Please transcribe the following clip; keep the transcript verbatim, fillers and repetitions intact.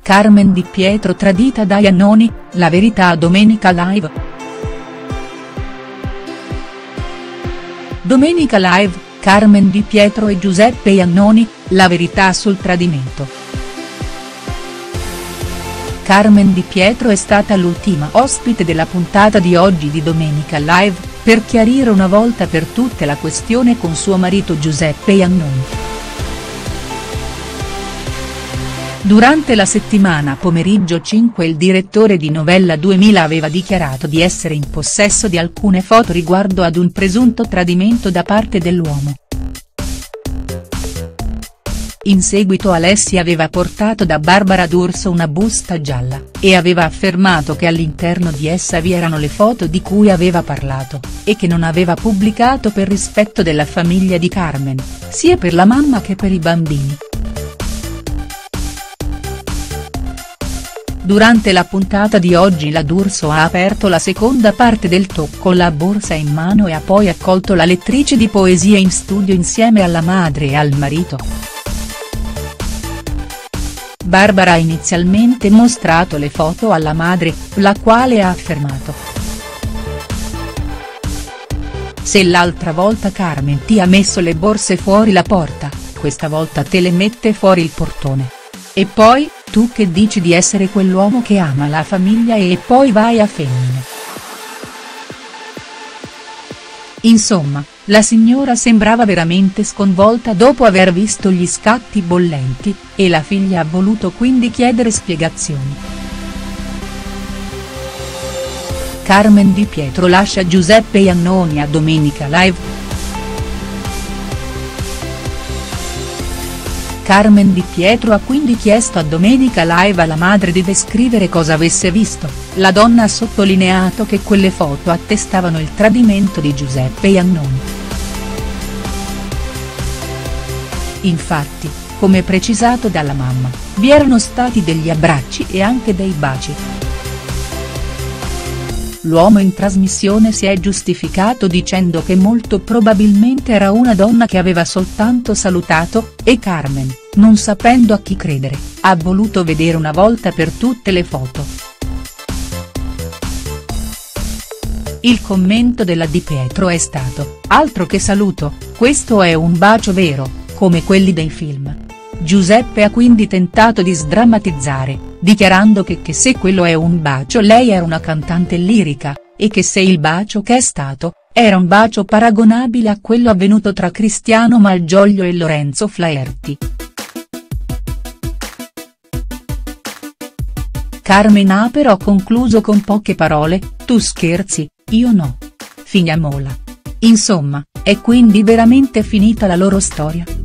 Carmen Di Pietro tradita da Iannoni, la verità a Domenica Live. Domenica Live, Carmen Di Pietro e Giuseppe Iannoni, la verità sul tradimento. Carmen Di Pietro è stata l'ultima ospite della puntata di oggi di Domenica Live, per chiarire una volta per tutte la questione con suo marito Giuseppe Iannoni. Durante la settimana Pomeriggio cinque il direttore di Novella duemila aveva dichiarato di essere in possesso di alcune foto riguardo ad un presunto tradimento da parte dell'uomo. In seguito Alessia aveva portato da Barbara D'Urso una busta gialla, e aveva affermato che all'interno di essa vi erano le foto di cui aveva parlato, e che non aveva pubblicato per rispetto della famiglia di Carmen, sia per la mamma che per i bambini. Durante la puntata di oggi la D'Urso ha aperto la seconda parte del talk con la borsa in mano e ha poi accolto la lettrice di poesia in studio insieme alla madre e al marito. Barbara ha inizialmente mostrato le foto alla madre, la quale ha affermato: "Se l'altra volta Carmen ti ha messo le borse fuori la porta, questa volta te le mette fuori il portone. E poi, tu che dici di essere quell'uomo che ama la famiglia e poi vai a femmine". Insomma, la signora sembrava veramente sconvolta dopo aver visto gli scatti bollenti, e la figlia ha voluto quindi chiedere spiegazioni. Carmen Di Pietro lascia Giuseppe Iannoni a Domenica Live. Carmen Di Pietro ha quindi chiesto a Domenica Live alla madre di descrivere cosa avesse visto, la donna ha sottolineato che quelle foto attestavano il tradimento di Giuseppe Iannoni. Infatti, come precisato dalla mamma, vi erano stati degli abbracci e anche dei baci. L'uomo in trasmissione si è giustificato dicendo che molto probabilmente era una donna che aveva soltanto salutato, e Carmen, non sapendo a chi credere, ha voluto vedere una volta per tutte le foto. Il commento della Di Pietro è stato: "Altro che saluto, questo è un bacio vero, come quelli dei film". Giuseppe ha quindi tentato di sdrammatizzare, dichiarando che, che se quello è un bacio lei era una cantante lirica, e che se il bacio che è stato, era un bacio paragonabile a quello avvenuto tra Cristiano Malgioglio e Lorenzo Flaherty. Carmen ha però concluso con poche parole: "Tu scherzi, io no. Finiamola". Insomma, è quindi veramente finita la loro storia.